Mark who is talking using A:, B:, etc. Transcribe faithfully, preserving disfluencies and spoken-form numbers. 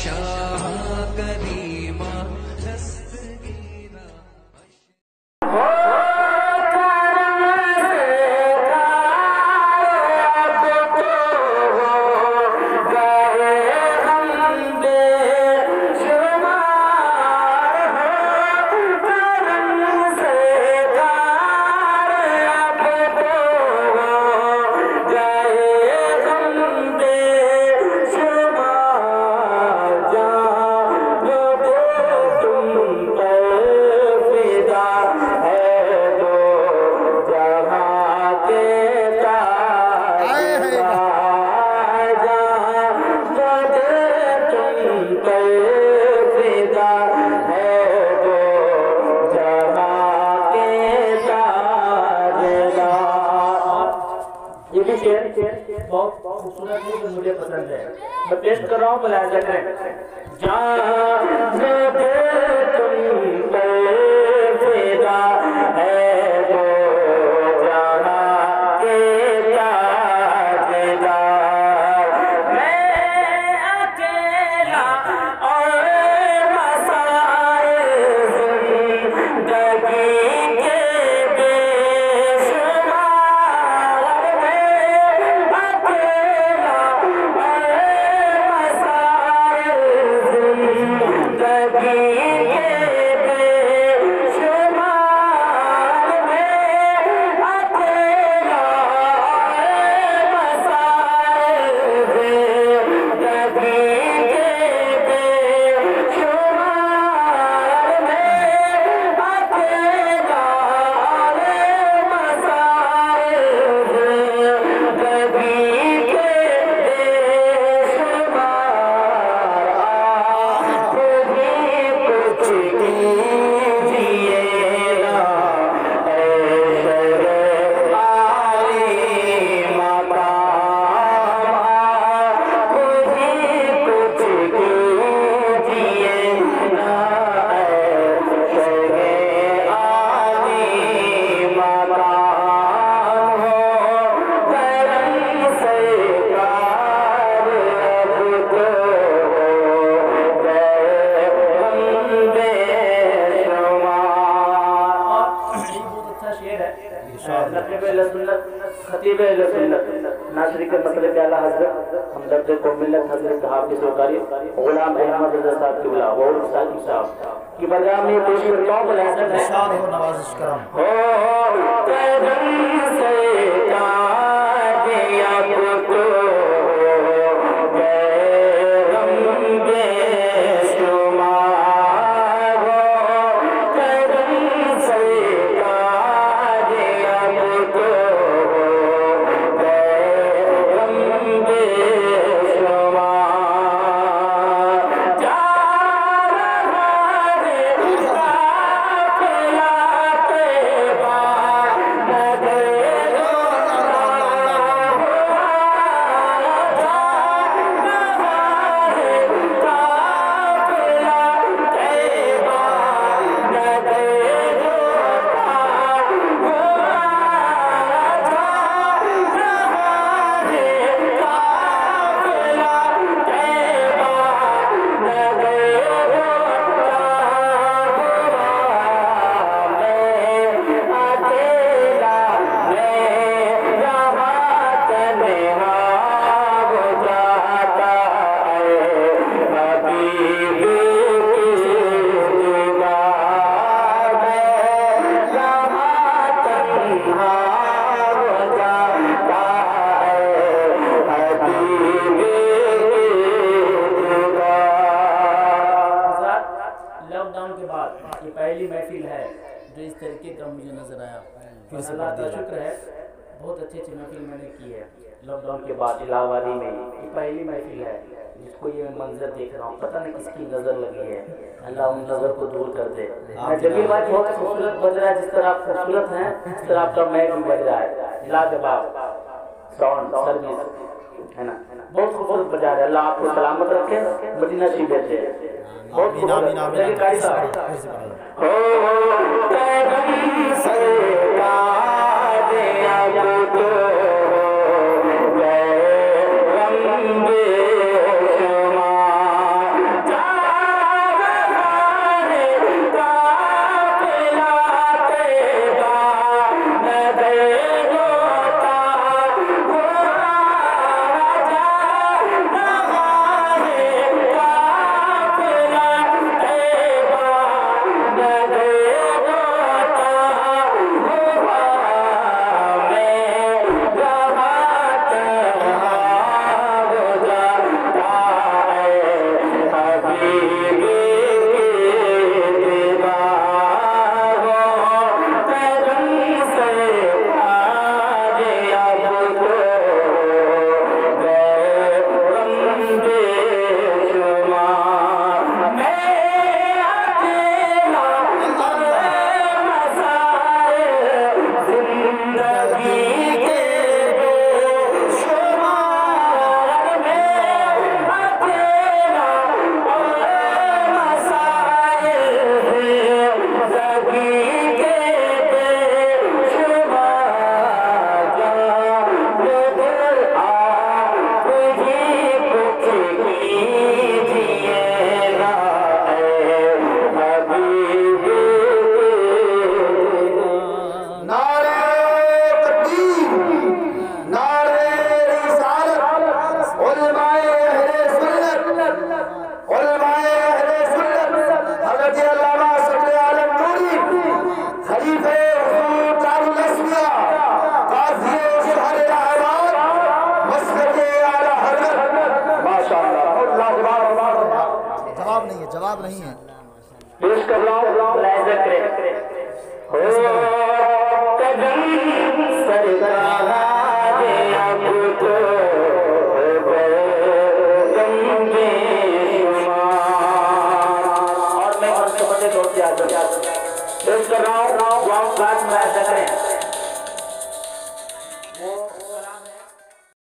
A: शाह करीमा बहुत खूबसूरत है जो मुझे पसंद है। मैं पेश कर रहा हूँ, मुलाहिजा करें। जहाँ तुम फिदा है वो जहाँ के ताजदार, मैं अकेला और मसाइल जिंदगी नासरी के मतलब आला हजरत हमदर्द को मिलत हजरत हाफिज वकारी गुलाम अहमद रजा साहब किबला और साकिब साहब की बरगाह में पेश करता हूं। मुलाहिजा इरशाद हो, नवाजिश करम हो तेरे से कादिया को पहली महफिल है जो इस तरीके का मुझे नजर आया। अल्लाह का शुक्र है, बहुत अच्छी अच्छी महफिल मैंने की है लॉकडाउन के बाद इलाहाबादी में। ये पहली महफिल है जिसको ये मंजर देख रहा हूँ, पता नहीं किसकी नजर लगी है, अल्लाह उन नजर को दूर कर दे। जमील भाई बहुत खूबसूरत बज रहा है, जिस तरह आप खूबसूरत हैं इस तरह आपका महक भी बज रहा है, लाजवाब साउंड सर्विस है ना, बहुत खूबसूरत बजा रहे। अल्लाह आपको सलामत रखे, मदीना शरीफ भेजे। बहुत खूबसूरत कारी साहब हो
B: पेश कर रहा हूँ